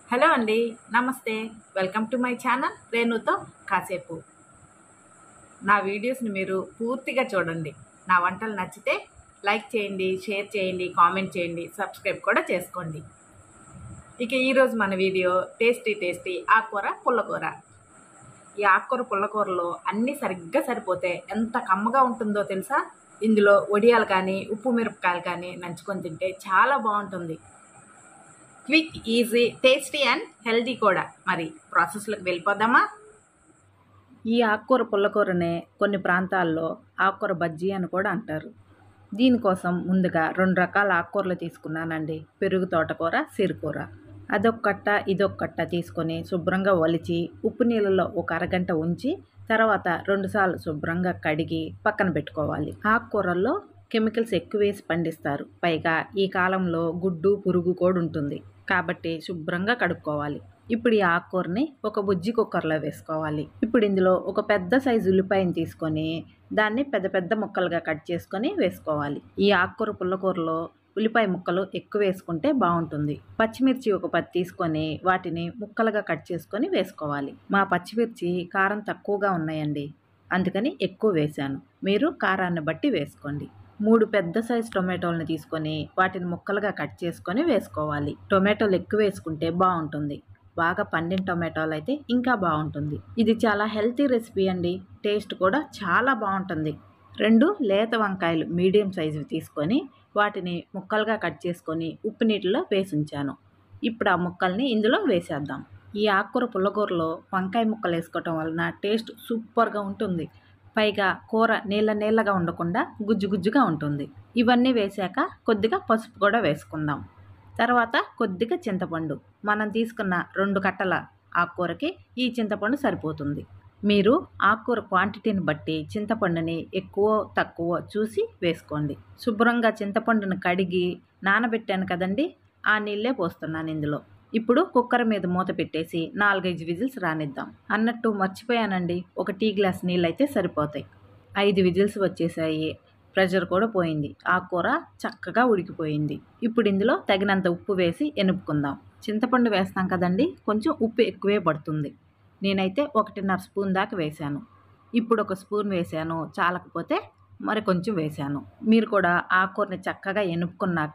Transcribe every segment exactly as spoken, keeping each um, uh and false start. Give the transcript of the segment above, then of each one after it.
Hello అండి, నమస్తే. Welcome to my channel రెనుతో కాసేపు. నా వీడియోస్ని మీరు పూర్తిగా చూడండి. నా వంటలు నచ్చితే లైక్ చేయండి, షేర్ చేయండి, కామెంట్ చేయండి, సబ్స్క్రైబ్ కూడా చేసుకోండి. ఇక ఈరోజు మన వీడియో టేస్టీ టేస్టీ ఆకుకూర పుల్లకూర. ఈ ఆకుకూర పుల్లకూరలో అన్నీ సరిగ్గా సరిపోతే ఎంత కమ్మగా ఉంటుందో తెలుసా. ఇందులో వడియాలు కానీ ఉప్పు మిరపకాయలు కానీ నంచుకొని తింటే చాలా బాగుంటుంది. Quick, easy, tasty and healthy కూడా. మరి ప్రాసెస్లోకి వెళ్ళిపోదామా? ఈ ఆకుకూర పుల్లకూరనే కొన్ని ప్రాంతాల్లో ఆకుకూర బజ్జీ అని కూడా అంటారు. దీనికోసం ముందుగా రెండు రకాల ఆకుకూరలు తీసుకున్నానండి. పెరుగు తోటకూర, సిరుకూర. అదొక కట్ట ఇదొక కట్ట తీసుకొని శుభ్రంగా ఒలిచి ఉప్పు నీళ్ళలో ఒక అరగంట ఉంచి తర్వాత రెండుసార్లు శుభ్రంగా కడిగి పక్కన పెట్టుకోవాలి. ఆకుకూరల్లో కెమికల్స్ ఎక్కువ వేసి పండిస్తారు. పైగా ఈ కాలంలో గుడ్డు పురుగు కూడా ఉంటుంది కాబట్టి శుభ్రంగా కడుక్కోవాలి. ఇప్పుడు ఈ ఆకుకూరని ఒక బుజ్జి కుక్కర్లో వేసుకోవాలి. ఇప్పుడు ఇందులో ఒక పెద్ద సైజు ఉల్లిపాయని తీసుకొని దాన్ని పెద్ద పెద్ద ముక్కలుగా కట్ చేసుకొని వేసుకోవాలి. ఈ ఆకుకూర పుల్లకూరలో ఉల్లిపాయ ముక్కలు ఎక్కువ వేసుకుంటే బాగుంటుంది. పచ్చిమిర్చి ఒక పది తీసుకొని వాటిని ముక్కలుగా కట్ చేసుకొని వేసుకోవాలి. మా పచ్చిమిర్చి కారం తక్కువగా ఉన్నాయండి, అందుకని ఎక్కువ వేశాను. మీరు కారాన్ని బట్టి వేసుకోండి. మూడు పెద్ద సైజు టొమాటోలను తీసుకొని వాటిని ముక్కలుగా కట్ చేసుకొని వేసుకోవాలి. టొమాటోలు ఎక్కువ వేసుకుంటే బాగుంటుంది. బాగా పండిన టొమాటోలు అయితే ఇంకా బాగుంటుంది. ఇది చాలా హెల్తీ రెసిపీ అండి. టేస్ట్ కూడా చాలా బాగుంటుంది. రెండు లేత వంకాయలు మీడియం సైజు తీసుకొని వాటిని ముక్కలుగా కట్ చేసుకొని ఉప్పు నీటిలో వేసి ఉంచాను. ఇప్పుడు ఆ ముక్కల్ని ఇందులో వేసేద్దాం. ఈ ఆకుకూర పుల్లకూరలో వంకాయ ముక్కలు వేసుకోవటం వలన టేస్ట్ సూపర్గా ఉంటుంది. పైగా కూర నీళ్ళ నీళ్ళగా ఉండకుండా గుజ్జు గుజ్జుగా ఉంటుంది. ఇవన్నీ వేసాక కొద్దిగా పసుపు కూడా వేసుకుందాం. తర్వాత కొద్దిగా చింతపండు. మనం తీసుకున్న రెండు కట్టల ఆకుకూరకి ఈ చింతపండు సరిపోతుంది. మీరు ఆకుకూర క్వాంటిటీని బట్టి చింతపండుని ఎక్కువ తక్కువ చూసి వేసుకోండి. శుభ్రంగా చింతపండుని కడిగి నానబెట్టాను కదండి, ఆ నీళ్ళే పోస్తున్నాను ఇందులో. ఇప్పుడు కుక్కర్ మీద మూత పెట్టేసి నాలుగైదు విజిల్స్ రానిద్దాం. అన్నట్టు మర్చిపోయానండి, ఒక టీ గ్లాస్ నీళ్ళు అయితే సరిపోతాయి. ఐదు విజిల్స్ వచ్చేసాయి, ప్రెషర్ కూడా పోయింది. ఆకుకూర చక్కగా ఉడికిపోయింది. ఇప్పుడు ఇందులో తగినంత ఉప్పు వేసి ఎనుపుకుందాం. చింతపండు వేస్తాం కదండి, కొంచెం ఉప్పు ఎక్కువే పడుతుంది. నేనైతే ఒకటిన్నర స్పూన్ దాకా వేశాను. ఇప్పుడు ఒక స్పూన్ వేశాను, చాలకపోతే మరి కొంచెం వేశాను. మీరు కూడా ఆకుకూరని చక్కగా ఎనుపుకున్నాక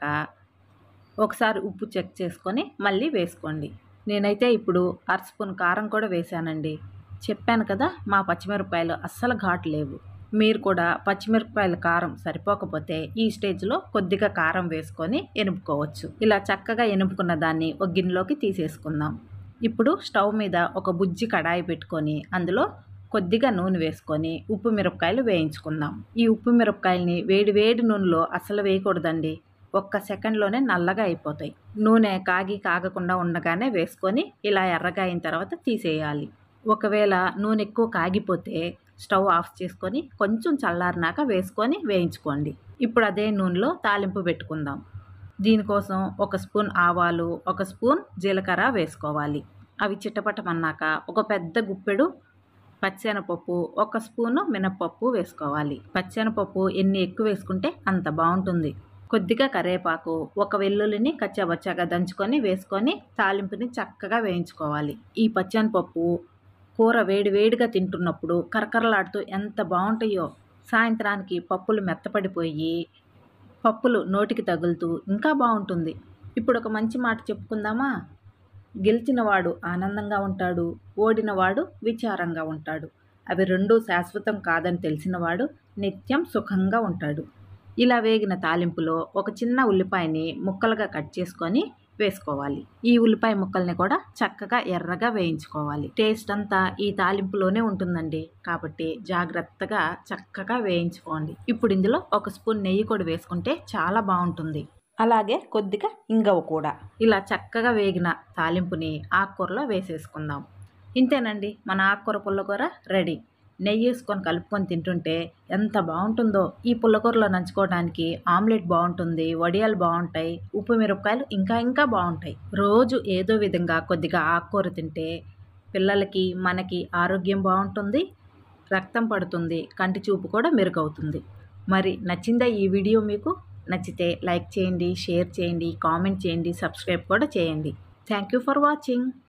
ఒకసారి ఉప్పు చెక్ చేసుకొని మళ్ళీ వేసుకోండి. నేనైతే ఇప్పుడు అర స్పూన్ కారం కూడా వేశానండి. చెప్పాను కదా, మా పచ్చిమిరపకాయలు అస్సలు ఘాటు లేవు. మీరు కూడా పచ్చిమిరపకాయల కారం సరిపోకపోతే ఈ స్టేజ్లో కొద్దిగా కారం వేసుకొని ఎనుపుకోవచ్చు. ఇలా చక్కగా ఎనుపుకున్న దాన్ని ఒక గిన్నెలోకి తీసేసుకుందాం. ఇప్పుడు స్టవ్ మీద ఒక బుజ్జి కడాయి పెట్టుకొని అందులో కొద్దిగా నూనె వేసుకొని ఉప్పు మిరపకాయలు వేయించుకుందాం. ఈ ఉప్పు మిరపకాయలని వేడి వేడి నూనెలో అస్సలు వేయకూడదండి, ఒక్క సెకండ్లోనే నల్లగా అయిపోతాయి. నూనె కాగి కాగకుండా ఉండగానే వేసుకొని ఇలా ఎర్రగా అయిన తర్వాత తీసేయాలి. ఒకవేళ నూనె ఎక్కువ కాగిపోతే స్టవ్ ఆఫ్ చేసుకొని కొంచెం చల్లారినాక వేసుకొని వేయించుకోండి. ఇప్పుడు అదే నూనెలో తాలింపు పెట్టుకుందాం. దీనికోసం ఒక స్పూన్ ఆవాలు, ఒక స్పూన్ జీలకర్ర వేసుకోవాలి. అవి చిట్టపట్టమన్నాక ఒక పెద్ద గుప్పెడు పచ్చెనపప్పు, ఒక స్పూను మినప్పప్పు వేసుకోవాలి. పచ్చెనపప్పు ఎన్ని ఎక్కువ వేసుకుంటే అంత బాగుంటుంది. కొద్దిగా కరివేపాకు, ఒక వెల్లుల్లిని కచ్చాబచ్చాగా దంచుకొని వేసుకొని తాలింపుని చక్కగా వేయించుకోవాలి. ఈ పచ్చెనపప్పు కూర వేడి వేడిగా తింటున్నప్పుడు కరకరలాడుతూ ఎంత బాగుంటాయో. సాయంత్రానికి పప్పులు మెత్తపడిపోయి పప్పులు నోటికి తగులుతూ ఇంకా బాగుంటుంది. ఇప్పుడు ఒక మంచి మాట చెప్పుకుందామా? గెలిచినవాడు ఆనందంగా ఉంటాడు, ఓడినవాడు విచారంగా ఉంటాడు. అవి రెండూ శాశ్వతం కాదని తెలిసినవాడు నిత్యం సుఖంగా ఉంటాడు. ఇలా వేగిన తాలింపులో ఒక చిన్న ఉల్లిపాయని ముక్కలుగా కట్ చేసుకొని వేసుకోవాలి. ఈ ఉల్లిపాయ ముక్కల్ని కూడా చక్కగా ఎర్రగా వేయించుకోవాలి. టేస్ట్ అంతా ఈ తాలింపులోనే ఉంటుందండి, కాబట్టి జాగ్రత్తగా చక్కగా వేయించుకోండి. ఇప్పుడు ఇందులో ఒక స్పూన్ నెయ్యి కూడా వేసుకుంటే చాలా బాగుంటుంది. అలాగే కొద్దిగా ఇంగవ కూడా. ఇలా చక్కగా వేగిన తాలింపుని ఆకుకూరలో వేసేసుకుందాం. ఇంతేనండి, మన ఆకుకూర పుల్లకూర రెడీ. నెయ్యి వేసుకొని కలుపుకొని తింటుంటే ఎంత బాగుంటుందో. ఈ పుల్లకూరలో నంచుకోవడానికి ఆమ్లెట్ బాగుంటుంది, వడియాలు బాగుంటాయి, ఉప్పు మిరపకాయలు ఇంకా ఇంకా బాగుంటాయి. రోజు ఏదో విధంగా కొద్దిగా ఆకుకూర తింటే పిల్లలకి మనకి ఆరోగ్యం బాగుంటుంది, రక్తం పడుతుంది, కంటి చూపు కూడా మెరుగవుతుంది. మరి నచ్చిందా ఈ వీడియో మీకు? నచ్చితే లైక్ చేయండి, షేర్ చేయండి, కామెంట్ చేయండి, సబ్స్క్రైబ్ కూడా చేయండి. Thank you for watching.